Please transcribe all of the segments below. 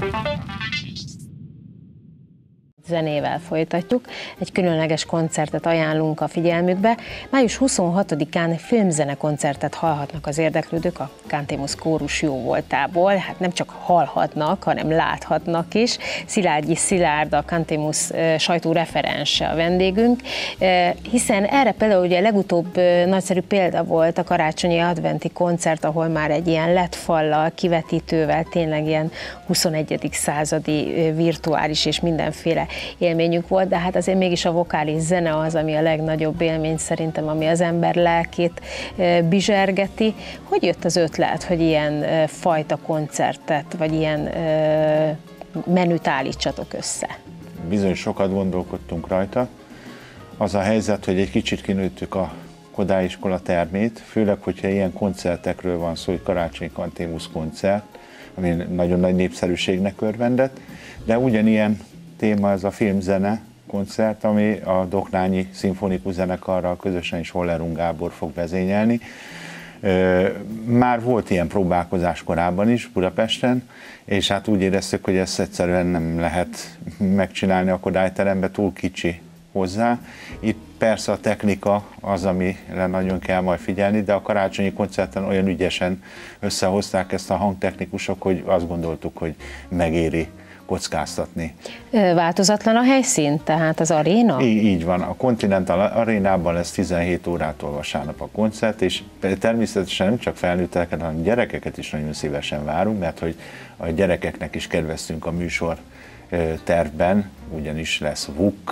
Zenével folytatjuk. Egy különleges koncertet ajánlunk a figyelmükbe. Május 26-án filmzene koncertet hallhatnak az érdeklődők a Cantémus kórus jóvoltából. Hát nem csak hallhatnak, hanem láthatnak is. Szilágyi Szilárd, a Cantémus sajtóreferense a vendégünk, hiszen erre például ugye legutóbb nagyszerű példa volt a karácsonyi adventi koncert, ahol már egy ilyen LED fallal, kivetítővel, tényleg ilyen 21. századi virtuális és mindenféle élményünk volt, de hát azért mégis a vokális zene az, ami a legnagyobb élmény szerintem, ami az ember lelkét bizsergeti. Hogy jött az ötlet, hogy ilyen fajta koncertet, vagy ilyen menüt állítsatok össze? Bizony sokat gondolkodtunk rajta. Az a helyzet, hogy egy kicsit kinőttük a Kodály iskola termét, főleg, hogyha ilyen koncertekről van szó, hogy karácsonyi Cantémus koncert, ami nagyon nagy népszerűségnek örvendett, de ugyanilyen téma ez a filmzene koncert, ami a Doknányi Szimfonikus Zenekarral közösen is Holler Gábor fog vezényelni. Már volt ilyen próbálkozás korábban is Budapesten, és hát úgy éreztük, hogy ezt egyszerűen nem lehet megcsinálni a Kodály teremben, túl kicsi hozzá. Itt persze a technika az, amire nagyon kell majd figyelni, de a karácsonyi koncerten olyan ügyesen összehozták ezt a hangtechnikusok, hogy azt gondoltuk, hogy megéri kockáztatni. Változatlan a helyszín, tehát az aréna? Így van, a Continental Arénában lesz 17 órától vasárnap a koncert, és természetesen nem csak felnőtteket, hanem gyerekeket is nagyon szívesen várunk, mert hogy a gyerekeknek is kedveztünk a műsor tervben, ugyanis lesz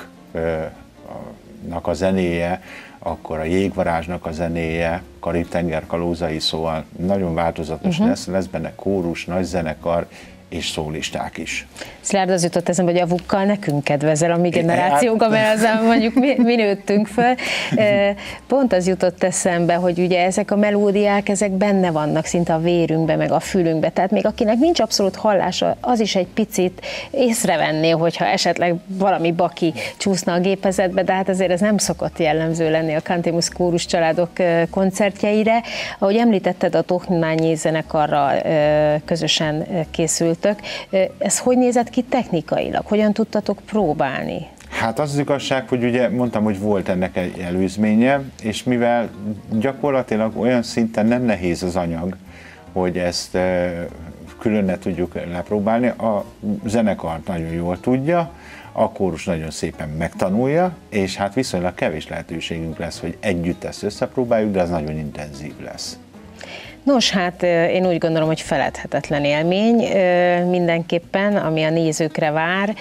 Vuk-nak a zenéje, akkor a Jégvarázsnak a zenéje, Karib-tenger kalózai, szóval nagyon változatos lesz benne kórus, nagy zenekar, és szólisták is. Szilárd, az jutott eszembe, hogy a Vukkal nekünk kedvezel a mi generációnk, amely azon mondjuk mi nőttünk föl. Pont az jutott eszembe, hogy ugye ezek a melódiák, ezek benne vannak szinte a vérünkbe, meg a fülünkbe, tehát még akinek nincs abszolút hallása, az is egy picit észrevenné, hogyha esetleg valami baki csúszna a gépezetbe, de hát azért ez nem szokott jellemző lenni a Cantémus kórus családok koncertjeire. Ahogy említetted, a Doknányi zenekarral közösen készült. Ez hogy nézett ki technikailag? Hogyan tudtatok próbálni? Hát az igazság, hogy ugye mondtam, hogy volt ennek egy előzménye, és mivel gyakorlatilag olyan szinten nem nehéz az anyag, hogy ezt külön ne tudjuk lepróbálni, a zenekar nagyon jól tudja, a kórus nagyon szépen megtanulja, és hát viszonylag kevés lehetőségünk lesz, hogy együtt ezt összepróbáljuk, de az nagyon intenzív lesz. Nos, hát én úgy gondolom, hogy feledhetetlen élmény mindenképpen, ami a nézőkre vár,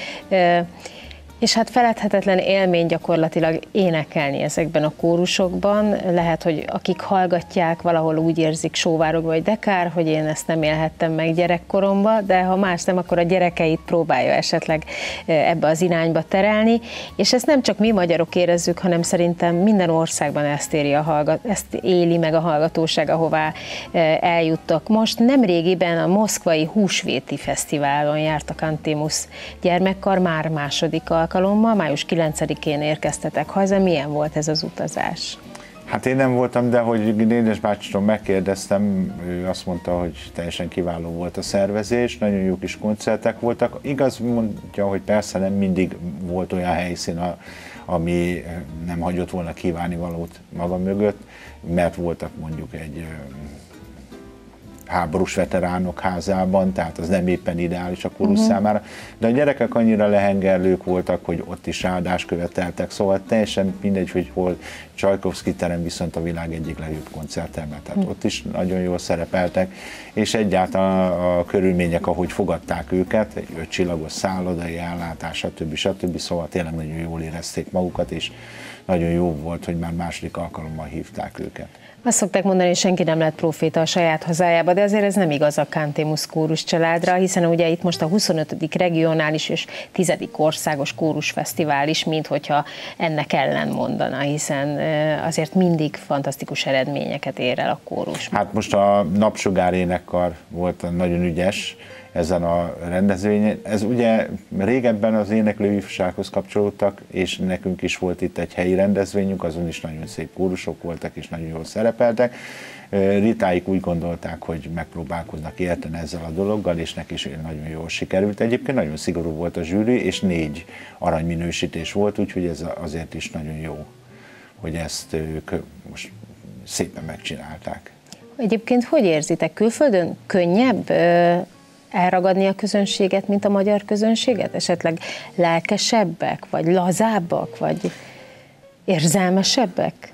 és hát feledhetetlen élmény gyakorlatilag énekelni ezekben a kórusokban. Lehet, hogy akik hallgatják, valahol úgy érzik sóvárogva, hogy de kár, hogy én ezt nem élhettem meg gyerekkoromban, de ha más nem, akkor a gyerekeit próbálja esetleg ebbe az irányba terelni, és ezt nem csak mi magyarok érezzük, hanem szerintem minden országban ezt éli meg a hallgatóság, ahová eljuttak. Most nemrégiben a moszkvai húsvéti fesztiválon járt a Cantémus gyermekkar, már második alkalommal, május 9-én érkeztetek haza. Milyen volt ez az utazás? Hát én nem voltam, de hogy Dénes bácsitól megkérdeztem, ő azt mondta, hogy teljesen kiváló volt a szervezés, nagyon jó kis koncertek voltak. Igaz mondja, hogy persze nem mindig volt olyan helyszín, ami nem hagyott volna kívánnivalót maga mögött, mert voltak mondjuk egy háborús veteránok házában, tehát az nem éppen ideális a kórus számára, de a gyerekek annyira lehengerlők voltak, hogy ott is áldást követeltek, szóval teljesen mindegy, hogy hol. Csajkovszky terem viszont a világ egyik legjobb koncertterme, tehát ott is nagyon jól szerepeltek, és egyáltalán a körülmények, ahogy fogadták őket, egy 5 csillagos szállodai ellátás, stb. Szóval tényleg nagyon jól érezték magukat, és nagyon jó volt, hogy már második alkalommal hívták őket. Azt szokták mondani, hogy senki nem lett próféta a saját hazájába, de azért ez nem igaz a Cantémus kórus családra, hiszen ugye itt most a 25. regionális és 10. országos kórusfesztivál is, minthogyha ennek ellen mondana, hiszen azért mindig fantasztikus eredményeket ér el a kórus. Hát most a Napsugár énekkar volt nagyon ügyes ezen a rendezvényen. Ez ugye régebben az éneklő ifjúsághoz kapcsolódtak, és nekünk is volt itt egy helyi rendezvényünk, azon is nagyon szép kórusok voltak, és nagyon jól szerepeltek. Ritáik úgy gondolták, hogy megpróbálkoznak érteni ezzel a dologgal, és neki is nagyon jól sikerült. Egyébként nagyon szigorú volt a zsűri, és 4 aranyminősítés volt, úgyhogy ez azért is nagyon jó, hogy ezt ők most szépen megcsinálták. Egyébként hogy érzitek, külföldön könnyebb elragadni a közönséget, mint a magyar közönséget? Esetleg lelkesebbek, vagy lazábbak, vagy érzelmesebbek?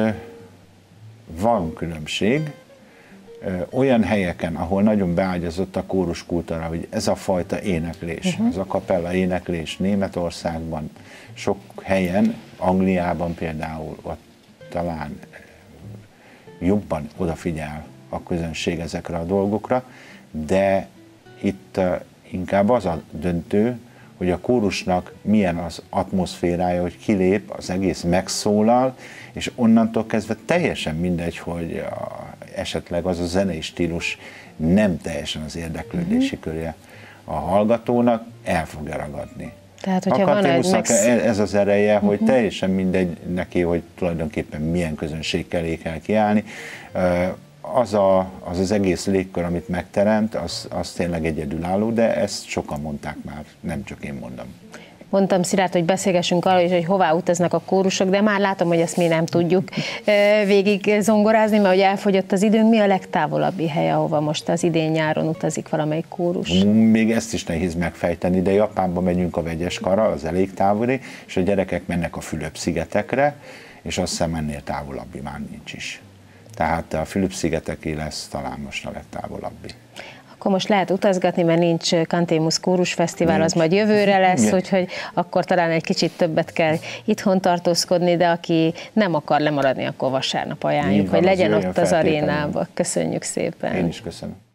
Van különbség. Olyan helyeken, ahol nagyon beágyazott a kóruskultúra, hogy ez a fajta éneklés, az a kapella éneklés Németországban, sok helyen, Angliában például, ott talán jobban odafigyel a közönség ezekre a dolgokra, de itt inkább az a döntő, hogy a kórusnak milyen az atmoszférája, hogy kilép, az egész megszólal, és onnantól kezdve teljesen mindegy, hogy esetleg az a zenei stílus nem teljesen az érdeklődési körje a hallgatónak, el fogja ragadni. Tehát, hogyha van egy ez az ereje, hogy teljesen mindegy neki, hogy tulajdonképpen milyen közönség elé kell kiállni. Az egész légkör, amit megteremt, az tényleg egyedülálló, de ezt sokan mondták már, nem csak én mondom. Mondtam Szilárd, hogy beszélgessünk arról is, hogy hová utaznak a kórusok, de már látom, hogy ezt mi nem tudjuk végig zongorázni, mert hogy elfogyott az időnk. Mi a legtávolabbi hely, ahova most az idén-nyáron utazik valamelyik kórus? Még ezt is nehéz megfejteni, de Japánba megyünk a Vegyeskarral, az elég távoli, és a gyerekek mennek a Fülöp-szigetekre, és azt hiszem ennél távolabbi már nincs is. Tehát a Fülöp-szigeteki lesz talán most a legtávolabbi. Akkor most lehet utazgatni, mert nincs Cantémus Kórus Fesztivál, az majd jövőre lesz, úgyhogy akkor talán egy kicsit többet kell itthon tartózkodni, de aki nem akar lemaradni, akkor vasárnap ajánljuk, hogy legyen ott az arénában. Köszönjük szépen. Én is köszönöm.